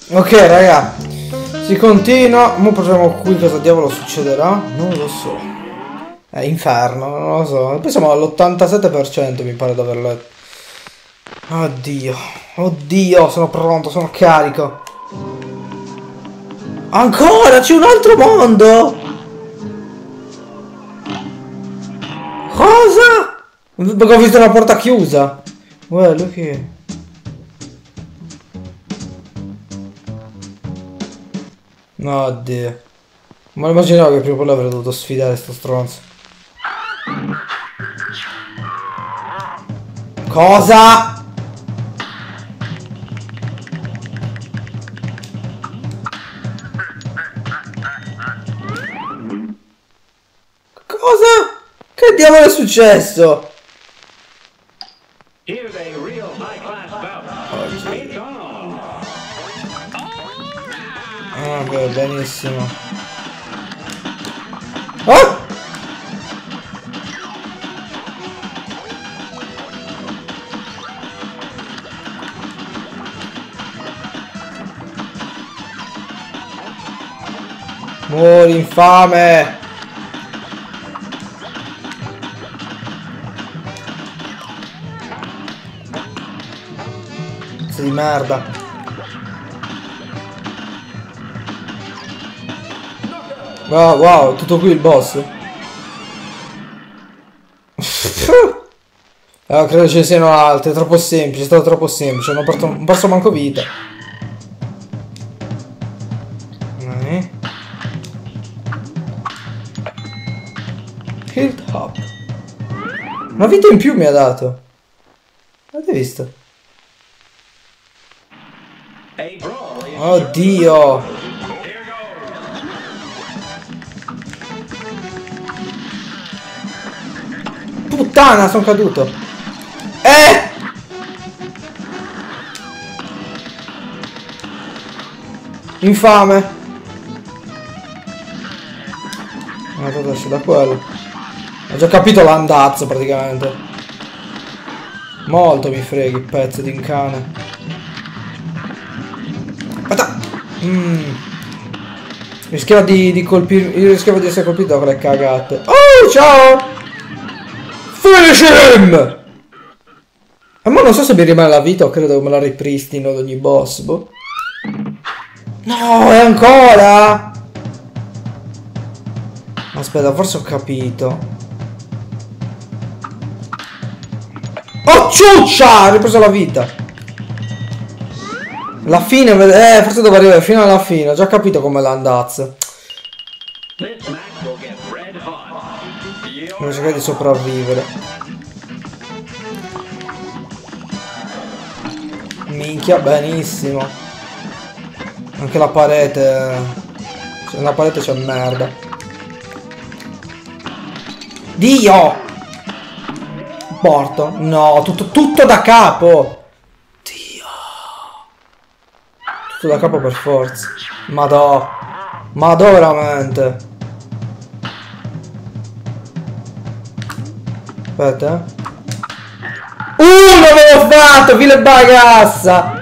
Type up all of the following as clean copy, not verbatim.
Ok, raga. Si continua. Mo proviamo qui cosa diavolo succederà. Non lo so. È inferno, non lo so. Poi siamo all'87% mi pare di aver letto. Oddio. Oddio, sono pronto, sono carico. Ancora? C'è un altro mondo? Cosa? Perché ho visto una porta chiusa. Quello che... Oddio. Ma immaginavo che prima o poi avrei dovuto sfidare sto stronzo. Cosa? Cosa? Che diavolo è successo? Ah, beh, benissimo. Ah! Muori, infame! Pezzo di merda. Wow, wow, tutto qui il boss? Credo ce ne siano altre, è troppo semplice, è stato troppo semplice, non perso manco vita. Hilltop. Una vita in più mi ha dato. Avete visto? Oddio. Puttana, sono caduto. Infame. Guarda, esce da quello. Ho già capito l'andazzo praticamente. Molto mi freghi, pezzo di incane. Aspetta. Rischiava di colpirmi. Io rischiavo di essere colpito da quelle cagate. Oh, ciao! Finish him! Ma non so se mi rimane la vita o credo che me la ripristino ad ogni boss, boh. No, è ancora! Aspetta, forse ho capito. Oh, ciuccia! Ha ripreso la vita. La fine, forse devo arrivare fino alla fine. Ho già capito come l'andazzo. Devo cercare di sopravvivere. Minchia, benissimo. Anche la parete. Nella parete c'è merda. Dio! Morto. No, tutto da capo. Dio. Tutto da capo per forza. Madò. Madò veramente. Aspetta. L'avevo fatto, file bagassa.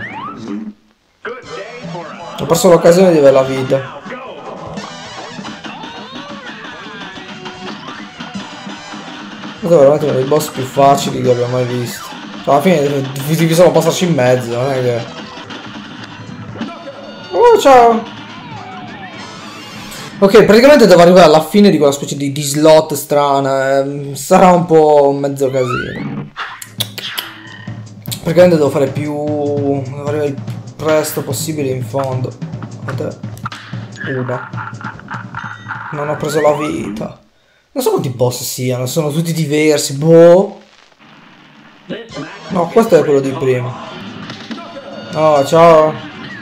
Ho perso l'occasione di avere la vita. Questo è veramente uno dei boss più facili che abbia mai visto. Cioè, alla fine bisogna passarci in mezzo, non è che... Oh, ciao! Ok, praticamente devo arrivare alla fine di quella specie di slot strana. Sarà un po' un mezzo casino. Praticamente devo fare più... Devo arrivare il più presto possibile in fondo. Una. Non ho preso la vita. Non so quanti boss siano, sono tutti diversi. Boh. No, questo è quello di prima. Oh, ciao.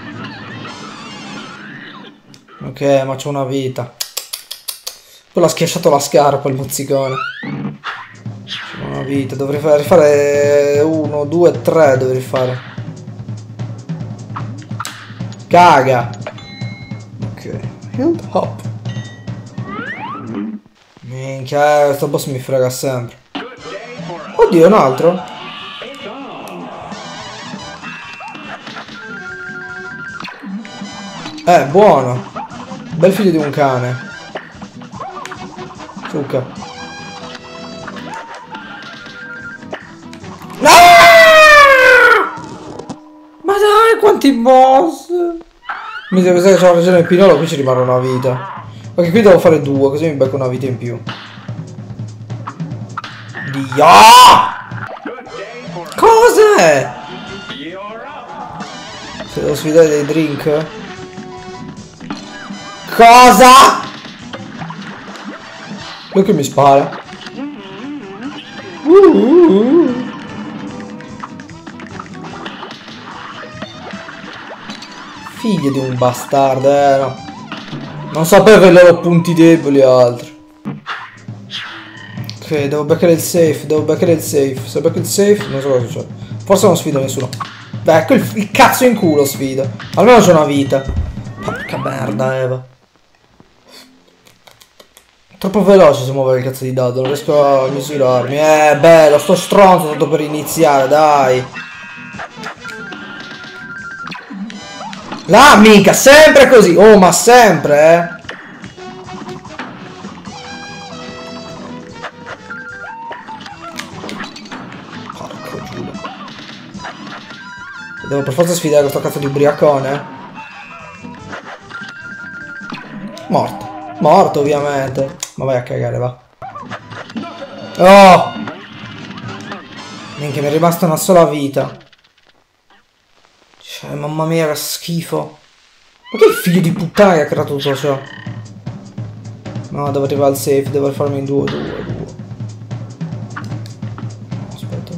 Ok, ma c'ho una vita. Poi l'ha schiacciato la scarpa il mozzicone. C'ho una vita, dovrei rifare 1, 2, 3 dovrei fare. Caga. Ok. Hilt hop. Minchia, questo boss mi frega sempre. Oddio, un altro? Buono. Bel figlio di un cane. Zucca. Ah! Ma dai, quanti boss! Mi deve pensare che c'ho ragione il Pinolo, qui ci rimane una vita. Ok, qui devo fare 2, così mi becco una vita in più. Dio! Cos'è? Se devo sfidare dei drink? Cosa? Lui che mi spara. Figlio di un bastardo, no. Non sapevo i loro punti deboli e altro. Ok, devo beccare il safe, Se becco il safe, non so cosa succede. Forse non sfido nessuno. Beh, ecco il cazzo in culo sfido. Almeno c'ho una vita. Porca merda, Eva. Troppo veloce si muove il cazzo di dado, non riesco a misurarmi. Bello, sto stronzo tanto per iniziare, dai. Là, mica, sempre così. Oh, ma sempre, Porco giudo. Devo per forza sfidare questo cazzo di ubriacone. Morto. Morto, ovviamente. Ma vai a cagare, va. Oh! Minchia, mi è rimasta una sola vita. Cioè, mamma mia, che schifo. Ma che figlio di puttana che ha creato tutto ciò? No, devo arrivare al safe, devo farmi in 2. Aspetta.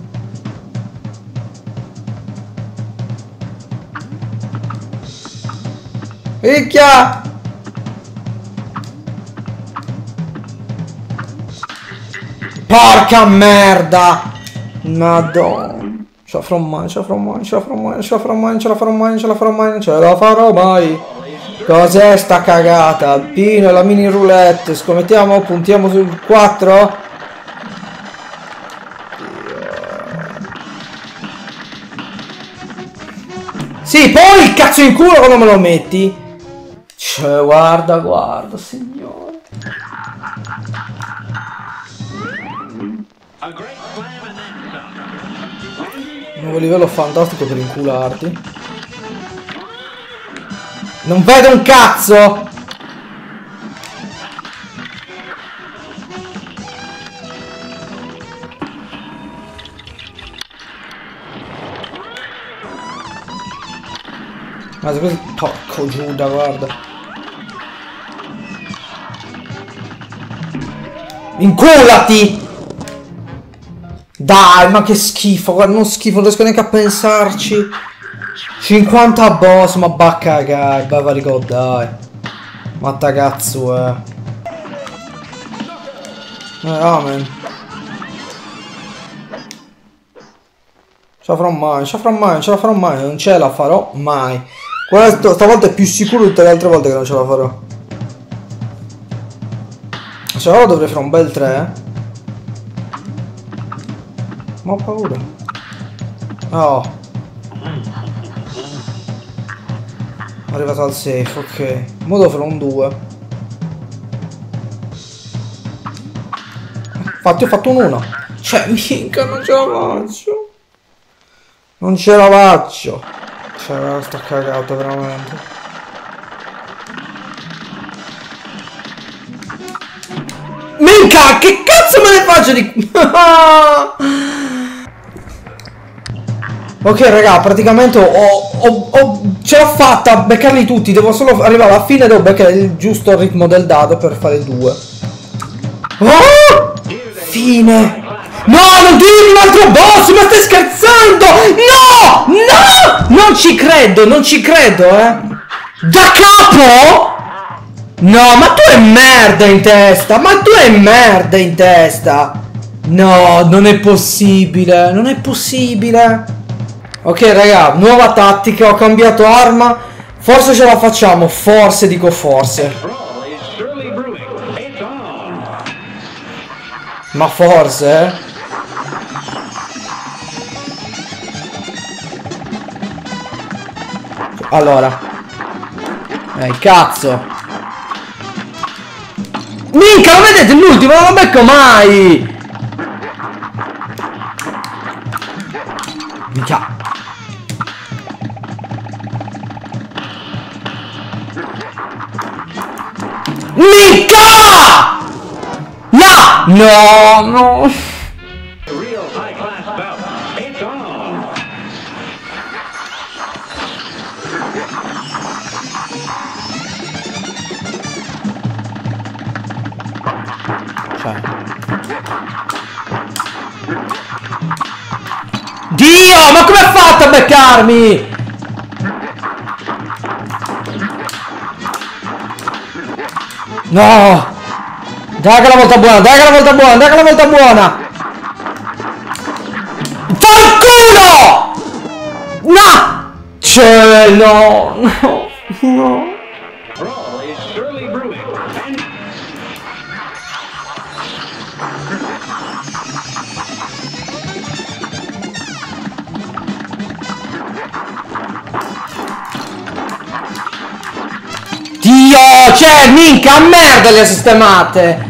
Picchia! Porca merda! Madonna. Ce la farò mai, ce la farò mai, ce la farò mai, ce la farò mai, ce la farò mai, ce la farò mai, ce la farò mai. Cos'è sta cagata? Pino e la mini roulette. Scommettiamo, puntiamo sul 4. Sì, poi il cazzo in culo quando me lo metti. Cioè, guarda, guarda, signore. Nuovo livello fantastico per incularti. Non vedo un cazzo! Ma se così... Porco Giuda, guarda. Inculati! Dai, ma che schifo, guarda, non schifo, non riesco neanche a pensarci. 50 boss, ma va a cagare, Bavary God, dai. Matta cazzo, amen. Ce la farò mai, ce la farò mai, ce la farò mai, non ce la farò mai. Questo, stavolta è più sicuro di tutte le altre volte che non ce la farò. Se ora dovrei fare un bel 3, Ma ho paura. Oh. Arrivato al safe, ok. Mo devo fare un 2. Infatti ho fatto un 1. Cioè, minchia, non ce la faccio. Non ce la faccio. Cioè, sto cagato veramente. Minchia, che cazzo me ne faccio di... Ok raga, praticamente ce l'ho fatta a beccarli tutti, devo solo arrivare alla fine, devo beccare il giusto ritmo del dado per fare 2. Oh! Fine! No, non dirmi un altro boss, ma stai scherzando! No! No! Non ci credo, non ci credo, Da capo? No, ma tu hai merda in testa, ma tu hai merda in testa! No, non è possibile, non è possibile! Ok raga, nuova tattica, ho cambiato arma, forse ce la facciamo, forse dico forse. Ma forse, Allora. Cazzo. Minchia, lo vedete l'ultimo? Non lo becco mai. Minchia. Minchia! No! No, no. Dio, ma come ha fatto a beccarmi? No! Dai che la volta buona, dai che la volta buona, dai che la volta buona! Fal culo! No! Cioè, no, no, no. Dio, cioè, minchia, a merda le ha sistemate!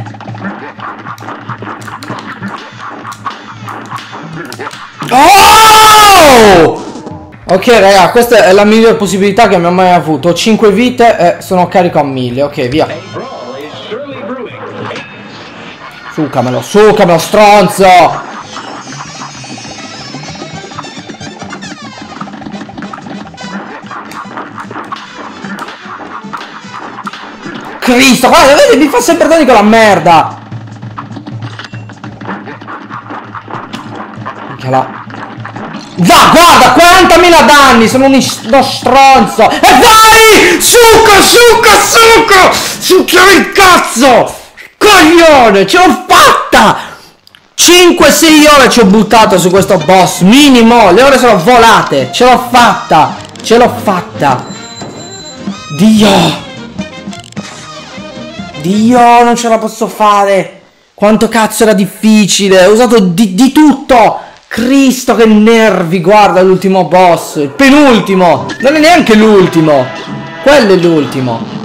Oh! Ok, raga, questa è la migliore possibilità che mi ho mai avuto. Ho 5 vite e sono carico a 1000. Ok, via. Sucamelo, sucamelo, stronzo! Cristo, guarda, vedi, mi fa sempre danni con la merda! Minchia là. Va, guarda, 40.000 danni, sono uno stronzo! E vai! Succo, succo, succo! Succhiami il cazzo! Coglione, ce l'ho fatta! 5-6 ore ci ho buttato su questo boss, minimo, le ore sono volate, ce l'ho fatta! Ce l'ho fatta! Dio! Dio, non ce la posso fare! Quanto cazzo era difficile! Ho usato di tutto! Cristo, che nervi! Guarda l'ultimo boss! Il penultimo! Non è neanche l'ultimo! Quello è l'ultimo!